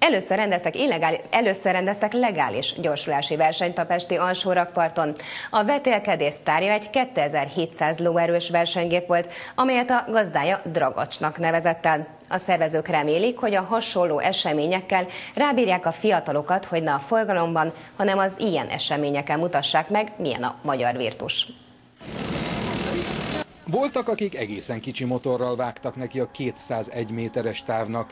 Először rendeztek legális gyorsulási versenyt a pesti alsórakparton. A vetélkedés sztárja egy 2700 lóerős versenygép volt, amelyet a gazdája Dragacsnak nevezett el. A szervezők remélik, hogy a hasonló eseményekkel rábírják a fiatalokat, hogy ne a forgalomban, hanem az ilyen eseményeken mutassák meg, milyen a magyar virtus. Voltak, akik egészen kicsi motorral vágtak neki a 201 méteres távnak.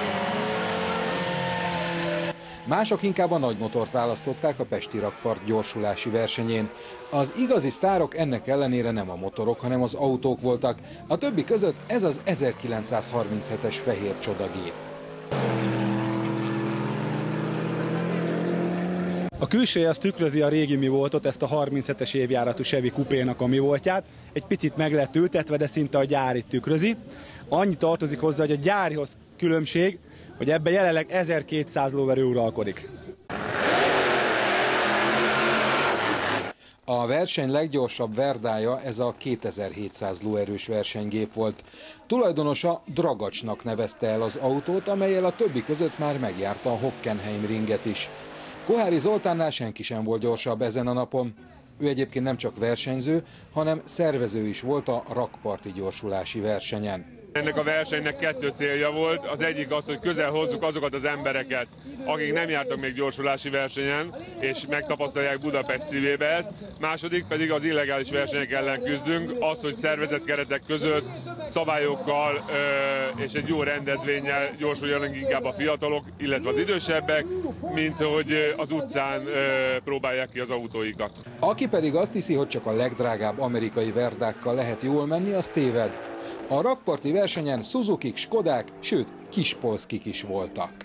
Mások inkább a nagy motort választották a pesti rakpart gyorsulási versenyén. Az igazi sztárok ennek ellenére nem a motorok, hanem az autók voltak. A többi között ez az 1937-es fehér csodagép. A külseje az tükrözi a régi Mi Voltot, ezt a 37-es évjáratú Chevy kupénak a Mi Voltját. Egy picit meg lett ültetve, de szinte a gyárit tükrözi. Annyi tartozik hozzá, hogy a gyárihoz különbség, hogy ebben jelenleg 1200 lóerő uralkodik. A verseny leggyorsabb Verdája ez a 2700 lóerős versenygép volt. Tulajdonosa Dragacsnak nevezte el az autót, amellyel a többi között már megjárta a Hockenheim ringet is. Koháry Zoltánnál senki sem volt gyorsabb ezen a napon. Ő egyébként nem csak versenyző, hanem szervező is volt a rakparti gyorsulási versenyen. Ennek a versenynek kettő célja volt. Az egyik az, hogy közel hozzuk azokat az embereket, akik nem jártak még gyorsulási versenyen, és megtapasztalják Budapest szívébe ezt. Második pedig az illegális versenyek ellen küzdünk, az, hogy szervezett keretek között szabályokkal és egy jó rendezvénnyel gyorsuljanak inkább a fiatalok, illetve az idősebbek, mint hogy az utcán próbálják ki az autóikat. Aki pedig azt hiszi, hogy csak a legdrágább amerikai Verdákkal lehet jól menni, az téved. A rakparti versenyen Suzukik, Skodák, sőt Kispolszkik is voltak.